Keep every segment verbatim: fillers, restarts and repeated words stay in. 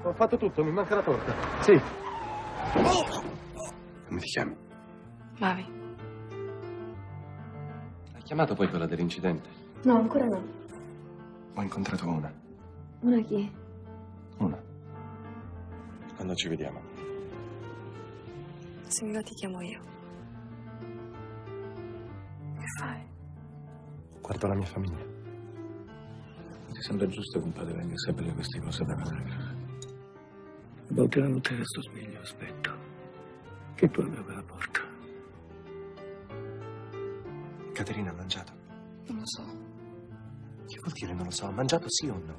Ho fatto tutto, mi manca la torta. Sì. Come ti chiami? Mavi. Hai chiamato poi quella dell'incidente? No, ancora no. Ho incontrato una. Una chi? Una. Quando ci vediamo? Se mi va ti chiamo io. Che fai? Guardo la mia famiglia. Ti sembra giusto che un padre venga a sapere queste cose dall'anagrafe? A volte la notte resto sveglio, aspetto che tu apra quella porta. Caterina ha mangiato? Non lo so. Che vuol dire non lo so? Ha mangiato sì o no?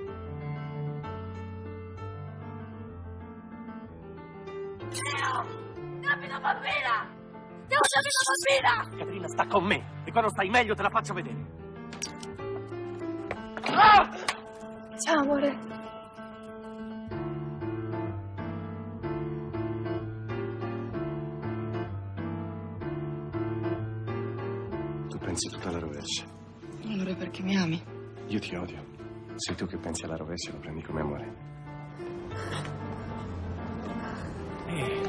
Leo! Dammi una bambina! Devo darmi una bambina! Caterina, sta con me. E quando stai meglio te la faccio vedere. Ah! Ciao, amore. Tu pensi tutto alla rovescia. Allora perché mi ami? Io ti odio. Sei tu che pensi alla rovescia e lo prendi come amore. Eh.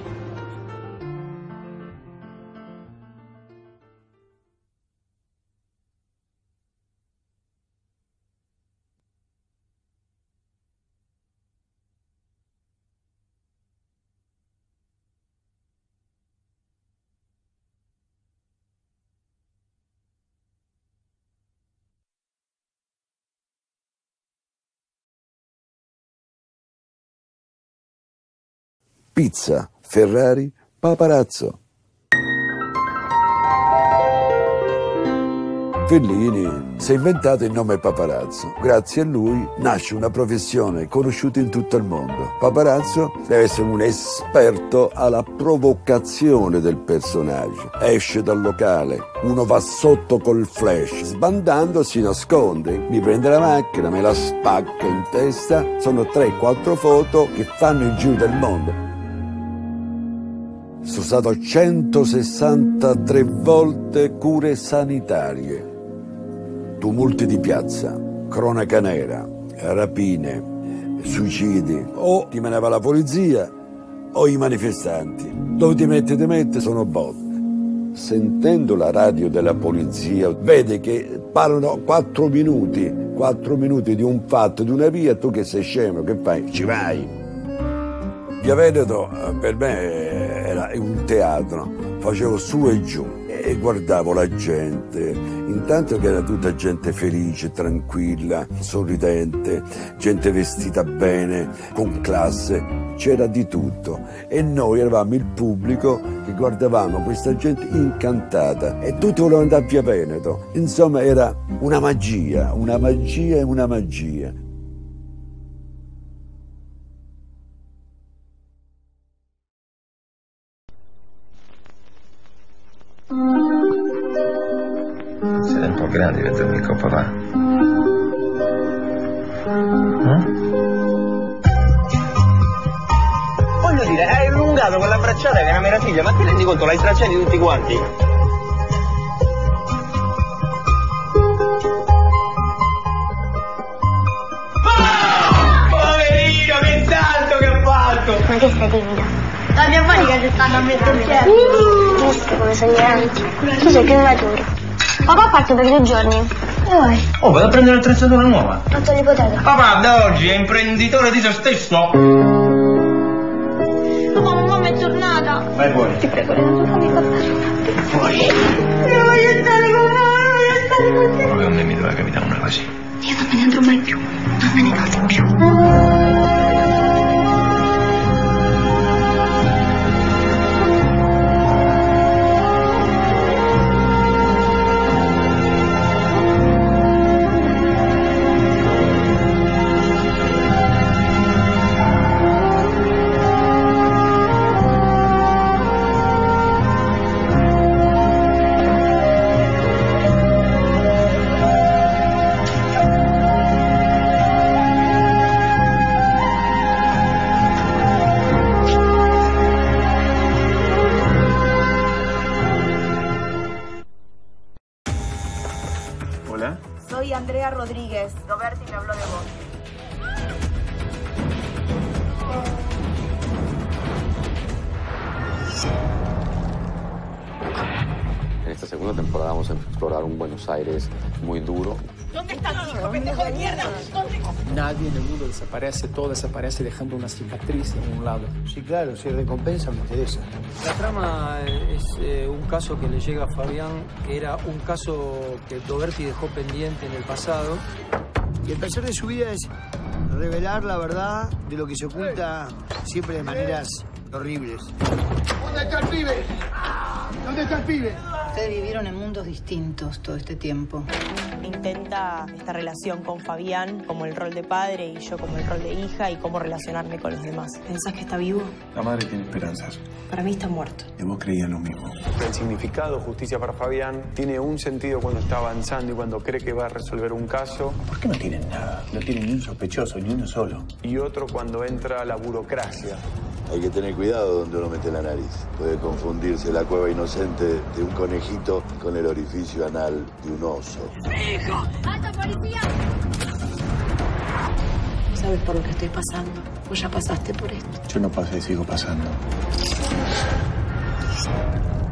Pizza, Ferrari, paparazzo. Fellini si è inventato il nome paparazzo. Grazie a lui nasce una professione conosciuta in tutto il mondo. Paparazzo deve essere un esperto alla provocazione del personaggio. Esce dal locale, uno va sotto col flash, sbandando si nasconde, mi prende la macchina, me la spacca in testa. Sono tre quattro foto che fanno il giro del mondo. Sono stato centosessantatré volte cure sanitarie, tumulti di piazza, cronaca nera, rapine, suicidi. O ti menava la polizia o i manifestanti. Dove ti metti, ti metti, sono botte. Sentendo la radio della polizia, vede che parlano quattro minuti, quattro minuti di un fatto, di una via, tu che sei scemo, che fai? Ci vai. Via Veneto per me era un teatro, facevo su e giù e guardavo la gente, intanto che era tutta gente felice, tranquilla, sorridente, gente vestita bene, con classe, c'era di tutto e noi eravamo il pubblico che guardavamo questa gente incantata e tutti volevano andare a Via Veneto, insomma era una magia, una magia e una magia. Siete un po' grandi per dormire con papà. Eh? Voglio dire, hai allungato quella bracciata che era mia figlia, ma ti rendi conto, l'hai stracciati tutti quanti? Oh! Poverino, che salto che ha fatto! Ma che stai timido? La mia manica si stanno a mettere insieme. Giusto, come sono grandi. Tu sei più maturo. Papà parte per due giorni. Dove vai? Oh, vado a prendere l'attrezzatura nuova. Fatto l'ipoteca. Papà da oggi è imprenditore di se stesso. Papà, mamma è tornata. Vai fuori. Ti prego, non fammi passare. Fuori. Io voglio stare con mamma, voglio stare con te. Come a me mi doveva capitare una così. Io non me ne andrò mai più. Non me ne vado più. Soy Andrea Rodríguez. Roberti me habló de vos. esta segunda temporada vamos a explorar un Buenos Aires muy duro. ¿Dónde estás, hijo, pendejo de mierda? ¿Dónde? Nadie en el mundo desaparece, todo desaparece dejando una cicatriz en un lado. Sí, claro, si recompensa me interesa. La trama es eh, un caso que le llega a Fabián, que era un caso que Doberti dejó pendiente en el pasado. Y el placer de su vida es revelar la verdad de lo que se oculta siempre de maneras horribles. ¿Dónde está el pibe? ¿Dónde está el pibe? Ustedes vivieron en mundos distintos todo este tiempo. Intenta esta relación con Fabián como el rol de padre y yo como el rol de hija y cómo relacionarme con los demás. ¿Pensás que está vivo? La madre tiene esperanzas. Para mí está muerto. Y vos creías lo mismo. El significado justicia para Fabián tiene un sentido cuando está avanzando y cuando cree que va a resolver un caso. ¿Por qué no tienen nada? No tienen ni un sospechoso, ni uno solo. Y otro cuando entra la burocracia. Hay que tener cuidado donde uno mete la nariz. Puede confundirse la cueva inocente de un conejito con el orificio anal de un oso. ¡Hijo! ¡Alto, policía! ¿Sabes por lo que estoy pasando? Vos ya pasaste por esto. Yo no pasé y sigo pasando.